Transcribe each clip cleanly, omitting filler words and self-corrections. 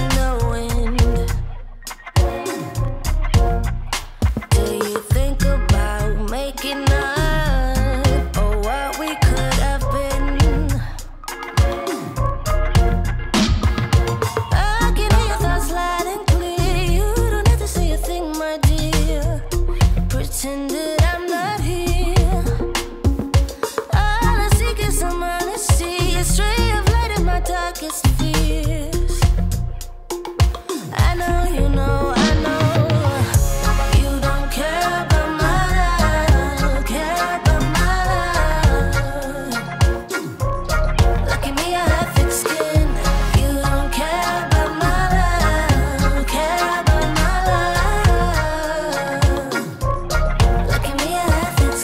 in the wind. Do you think about making up or what we could have been? I can hear your thoughts loud and clear. You don't have to say a thing, my dear. Pretend that I'm not here. All I seek is some honesty, a stray of light in my darkest fears. I know you know, I know you don't care about my love, care about my love. Look at me, I have thick skin. You don't care about my love, care about my love. Look at me, I have thick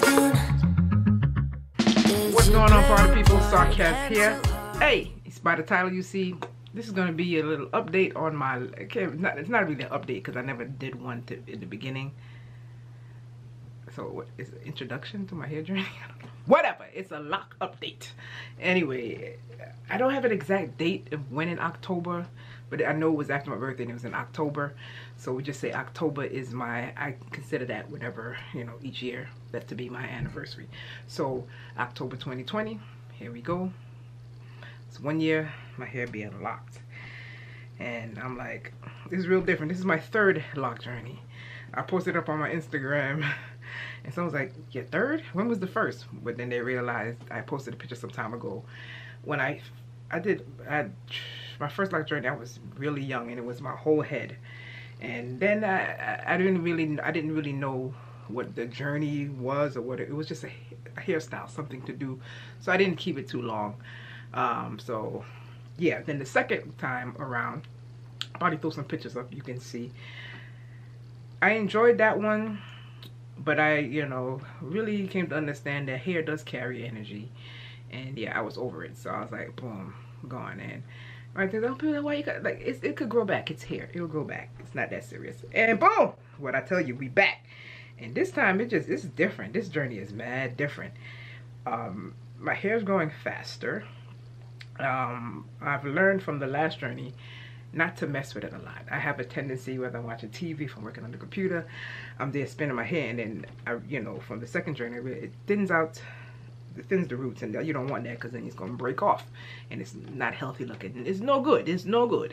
skin. What's going on, party people? SARKAZZ here. Hey, it's by the title you see. This is going to be a little update on my. It's not really an update because I never did one in the beginning. So what is the introduction to my hair journey? Whatever. It's a lock update. Anyway, I don't have an exact date of when in October, but I know it was after my birthday and it was in October. So we just say October is my, I consider that whatever, you know, each year, that to be my anniversary. So October 2020, here we go. It's 1 year, my hair being locked. And I'm like, this is real different. This is my third lock journey. I posted up on my Instagram and someone was like, your third? When was the first? But then they realized I posted a picture some time ago. When I did my first lock journey, I was really young and it was my whole head. And then I didn't really know what the journey was or what it was, just a hairstyle, something to do. So I didn't keep it too long. So yeah, then the second time around, I'll probably throw some pictures up, you can see. I enjoyed that one, but I, you know, really came to understand that hair does carry energy. And yeah, I was over it. So I was like, boom, gone. And right there, people, why you got, like, it could grow back. It's hair. It'll grow back. It's not that serious. And boom, what I tell you, we back. And this time it's different. This journey is mad different. My hair's growing faster. I've learned from the last journey not to mess with it a lot. I have a tendency, whether I'm watching TV, if I'm working on the computer, I'm there spinning my hair, and then you know, from the second journey, it thins the roots, and you don't want that because then it's gonna break off, and it's not healthy looking. It's no good. It's no good.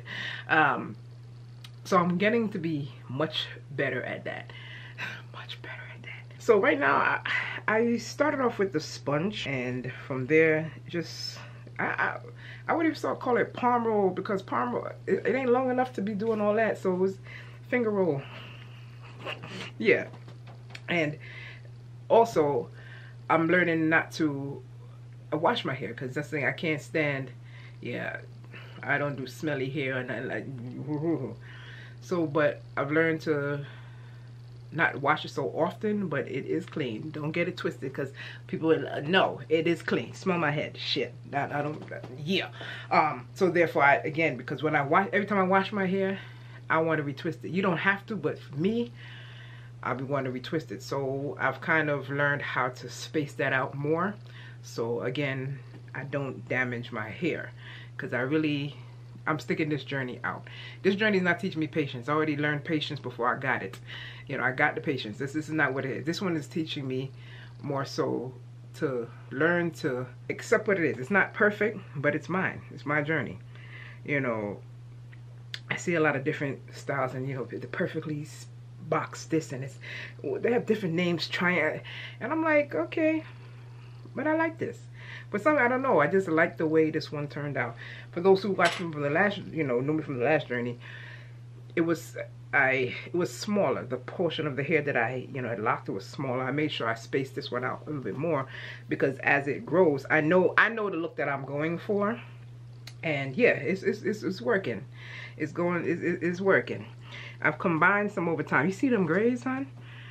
So I'm getting to be much better at that. Much better at that. So right now, I started off with the sponge, and from there, just I would even call it palm roll, because palm roll, it ain't long enough to be doing all that. So it was finger roll. Yeah. And also, I'm learning not to wash my hair, because that's the thing I can't stand. Yeah, I don't do smelly hair and I like. So, but I've learned to not wash it so often, but it is clean. Don't get it twisted, because people will no, it is clean. Smell my head. Shit. I don't. Yeah. So therefore, again, because when I wash, every time I wash my hair, I want to retwist it. You don't have to, but for me, I'll be wanting to retwist it. So I've kind of learned how to space that out more. So again, I don't damage my hair, because I'm sticking this journey out. This journey is not teaching me patience. I already learned patience before I got it. You know, I got the patience. This is not what it is. This one is teaching me more so to learn to accept what it is. It's not perfect, but it's mine. It's my journey. You know, I see a lot of different styles, and you know, the perfectly box this, and they have different names trying, and I'm like, okay, but I like this. But some, I don't know, I just like the way this one turned out. For those who watched me from the last, you know, knew me from the last journey, it was smaller. The portion of the hair that I, you know, had locked, it was smaller. I made sure I spaced this one out a little bit more, because as it grows, I know the look that I'm going for, and yeah, it's working. It's working. I've combined some over time. You see them grays, hon?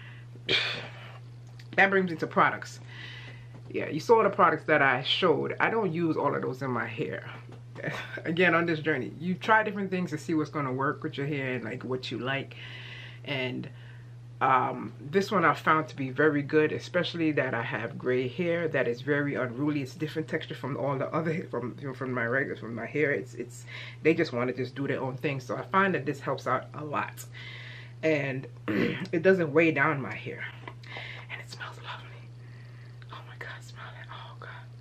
That brings me to products. Yeah, you saw the products that I showed. I don't use all of those in my hair. Again, on this journey, you try different things to see what's going to work with your hair and like what you like. And This one I found to be very good, especially that I have gray hair that is very unruly. It's different texture from all the other from my regular, from my hair. It's they just want to just do their own thing. So I find that this helps out a lot, and it doesn't weigh down my hair, and it smells lovely. Oh my God, smell it! Oh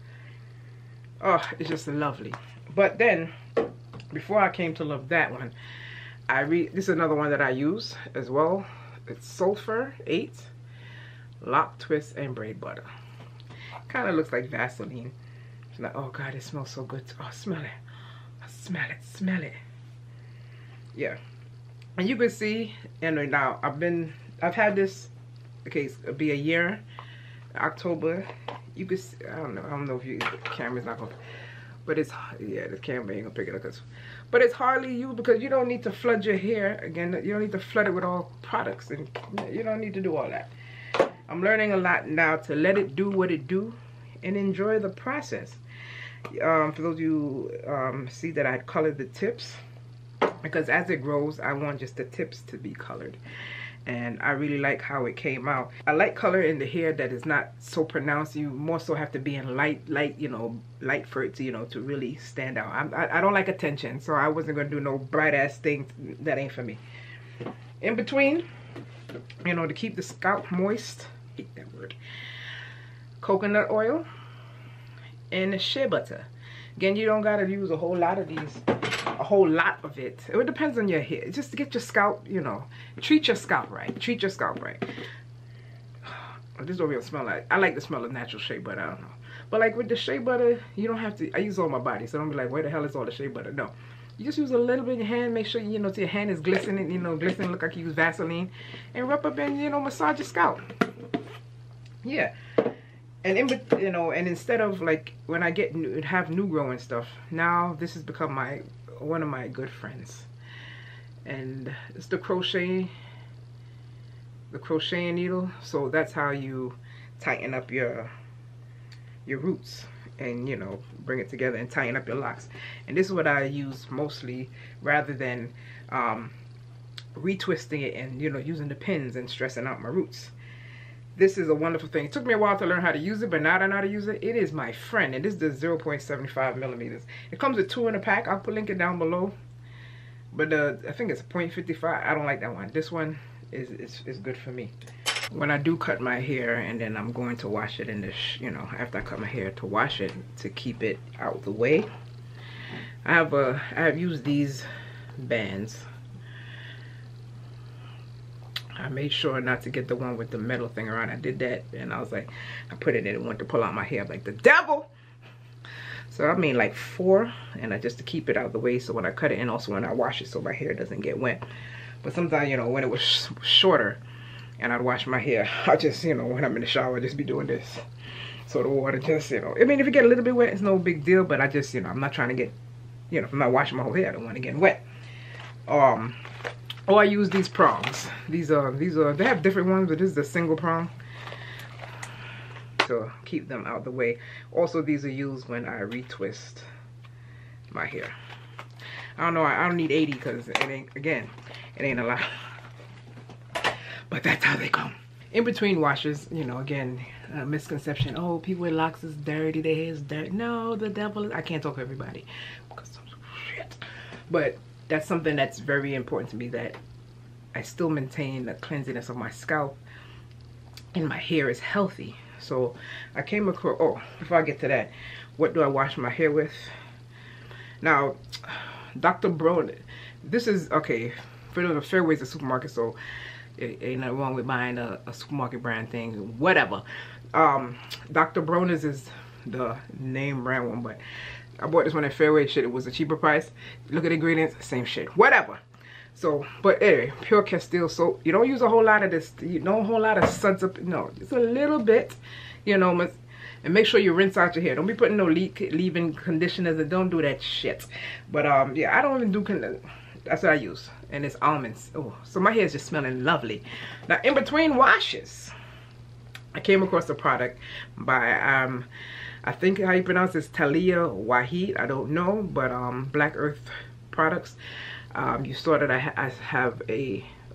God, oh, it's just lovely. But then, before I came to love that one, this is another one that I use as well. It's Sulfur 8 Lock Twist and Braid Butter. Kind of looks like Vaseline. It's like, oh God, it smells so good. Oh, smell it. Oh, smell it. Smell it. Yeah. And you can see, and now I've had this, okay, it'll be a year, October. You can see, I don't know if the camera's not gonna, but it's, yeah, the camera ain't gonna pick it up. But it's hardly used because you don't need to flood your hair. Again, you don't need to flood it with all products, and you don't need to do all that. I'm learning a lot now to let it do what it do and enjoy the process. For those of you see that I colored the tips, because as it grows, I want just the tips to be colored. And I really like how it came out. I like color in the hair that is not so pronounced. You more so have to be in light, you know, light for it to, you know, to really stand out. I don't like attention, so I wasn't gonna do no bright ass thing. That ain't for me. In between, you know, to keep the scalp moist, I hate that word, coconut oil and shea butter. Again, you don't gotta use a whole lot of these. A whole lot of it. It depends on your hair. Just to get your scalp, you know, treat your scalp right. Treat your scalp right. This don't really smell like. I like the smell of natural shea butter. I don't know, but like with the shea butter, you don't have to. I use all my body, so don't be like, where the hell is all the shea butter? No, you just use a little bit in your hand. Make sure you know your hand is glistening. You know, glistening, look like you use Vaseline, and rub up and, you know, massage your scalp. Yeah. And you know, and instead of like when I have new growing stuff, now this has become one of my good friends, and it's the crocheting needle. So that's how you tighten up your roots, and, you know, bring it together and tighten up your locks. And this is what I use mostly, rather than retwisting it and, you know, using the pins and stressing out my roots. This is a wonderful thing. It took me a while to learn how to use it, but now that I know how to use it, it is my friend. And this is the 0.75 millimeters. It comes with 2 in a pack. I'll put link it down below. But I think it's 0.55. I don't like that one. This one is good for me. When I do cut my hair, and then I'm going to wash it in this, you know, after I cut my hair, to wash it to keep it out of the way, I have used these bands. I made sure not to get the one with the metal thing around. I did that, and I was like, I put it in and went to pull out my hair. I'm like, the devil! So I made like 4, and just to keep it out of the way, so when I cut it, and also when I wash it, so my hair doesn't get wet. But sometimes, you know, when it was shorter and I'd wash my hair, I just, you know, when I'm in the shower, I just be doing this. So the water just, you know, I mean, if it get a little bit wet, it's no big deal, but I just, you know, I'm not trying to get, you know, if I'm not washing my whole hair, I don't want to get wet. Or I use these prongs. These are, they have different ones, but this is the single prong to keep them out the way. Also, these are used when I retwist my hair. I don't know, I don't need 80 because it ain't, again, it ain't a lot. But that's how they come. In between washes, you know, again, misconception, oh, people with locks is dirty, their hair is dirty. No, the devil is, I can't talk to everybody because some shit. But that's something that's very important to me, that I still maintain the cleanliness of my scalp and my hair is healthy. So I came across, oh, before I get to that, what do I wash my hair with? Now, Dr. Brown, this is, okay, for the Fairway's a supermarket, so it ain't nothing wrong with buying a supermarket brand thing, whatever. Dr. Bronner's is the name brand one, but I bought this one at Fairway. Shit, it was a cheaper price. Look at the ingredients, same shit, whatever. So, but anyway, pure Castile soap. You don't use a whole lot of this. You don't a whole lot of suds up. No, just a little bit, you know. And make sure you rinse out your hair. Don't be putting no leave-in conditioners, and don't do that shit. But yeah, I don't even do that's what I use, and it's almonds. Oh, so my hair is just smelling lovely. Now, in between washes, I came across a product by I think how you pronounce this, Talia Wahid. I don't know, but Black Earth products. You saw that I have a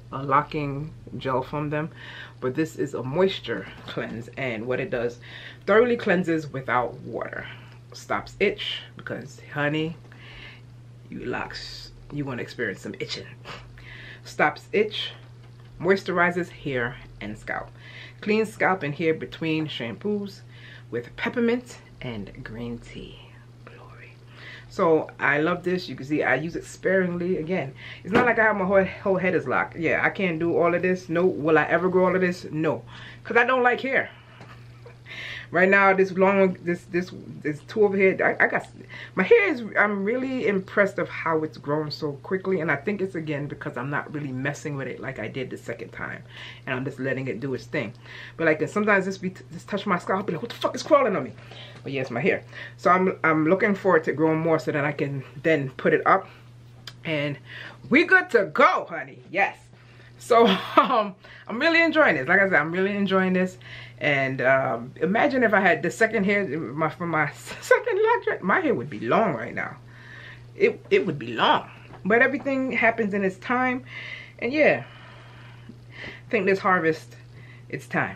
a locking gel from them, but this is a moisture cleanse, and what it does, thoroughly cleanses without water, stops itch, because honey, you locks, you want to experience some itching. Stops itch, moisturizes hair and scalp, cleans scalp and hair between shampoos with peppermint and green tea. Glory. So I love this. You can see I use it sparingly. Again, it's not like I have my whole head is locked. Yeah, I can't do all of this. No. Will I ever grow all of this? No, because I don't like hair. Right now, this two over here, I got my hair is, I'm really impressed of how it's grown so quickly, and I think it's again because I'm not really messing with it like I did the second time, and I'm just letting it do its thing. But like sometimes this touch my scalp, I'll be like, what the fuck is crawling on me? But yes, my hair. So I'm looking forward to growing more so that I can then put it up, and we good to go, honey. Yes. So I'm really enjoying this. Like I said, I'm really enjoying this. And imagine if I had the second hair from my second Loc, my hair would be long right now. It would be long. But everything happens in its time. And yeah, I think this harvest, it's time.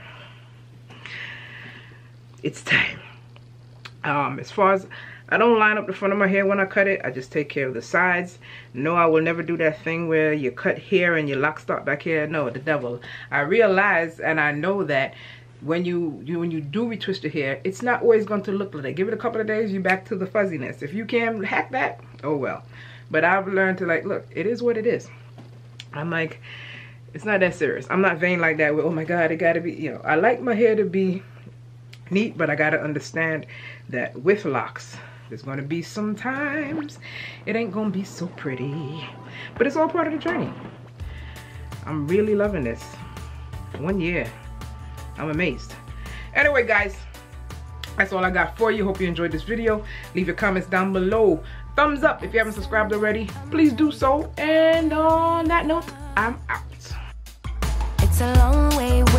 It's time. As far as, I don't line up the front of my hair when I cut it. I just take care of the sides. No, I will never do that thing where you cut here and you lock stop back here. No, the devil. I realize and I know that when you do retwist your hair, it's not always going to look like that. Give it a couple of days, you're back to the fuzziness. If you can't hack that, oh well. But I've learned to like, look, it is what it is. I'm like, it's not that serious. I'm not vain like that where, oh my God, it gotta be, you know, I like my hair to be neat, but I gotta understand that with locks, there's gonna be sometimes it ain't gonna be so pretty, but it's all part of the journey. I'm really loving this. 1 year, I'm amazed. Anyway, guys, that's all I got for you. Hope you enjoyed this video. Leave your comments down below. Thumbs up if you haven't subscribed already. Please do so. And on that note, I'm out. It's a long way.